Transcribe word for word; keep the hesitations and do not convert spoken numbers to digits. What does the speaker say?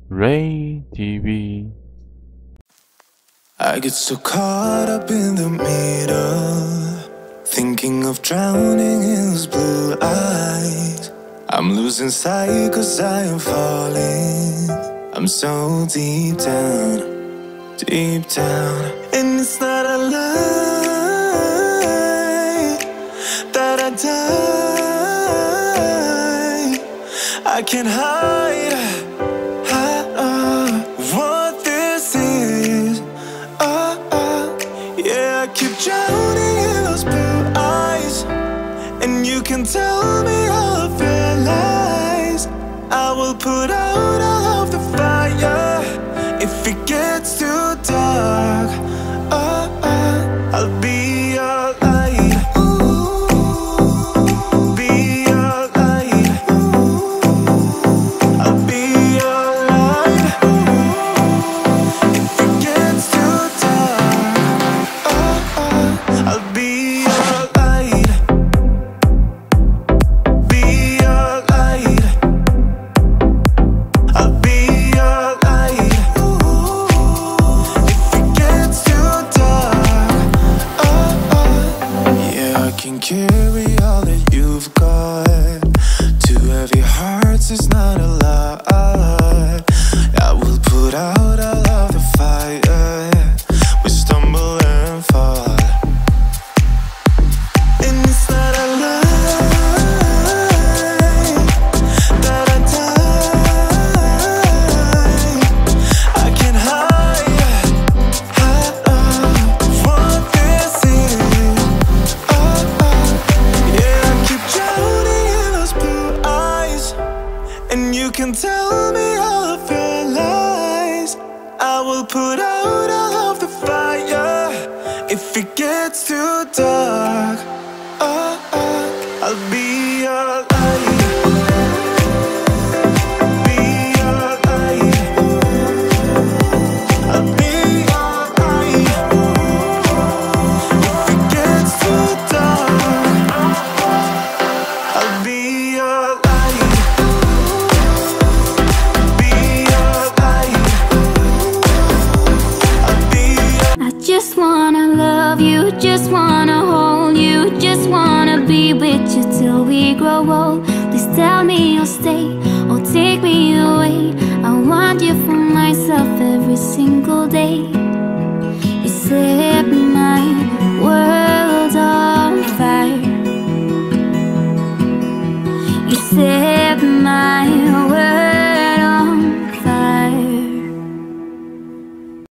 Ray T V。 I get so caught up in the middle, thinking of drowning in those blue eyes. I'm losing sight cause I am falling. I'm so deep down, deep down. And it's not a lie that I die. I can't hide, hide uh, what this is. uh, uh, Yeah, I keep drowning in those blue eyes, and you can tell me all of your lies. I will put out all of the fire if it gets too dark. uh, uh, I'll be your light. Be your light. I'll be your light. If it gets too dark, uh, uh, I'll be your light. Be your light. I'll be your light. If it gets too dark, uh, uh. Yeah, I can carry all that you've got. Two heavy hearts is not a lie. I will put out all of the fire. We stumble and fall, and it's not a lie that I die. I can't hide, hide uh, what this is. uh, uh, Yeah, I keep drowning in those blue eyes, and you can tell me all of your lies. I will put out all of the fire if it gets too dark.